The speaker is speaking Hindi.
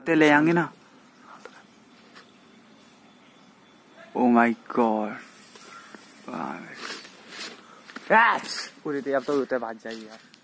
कुत्ते ले आएंगे ना। ओ माय गॉड, पूरी थी अब तो भाग जाएगी यार।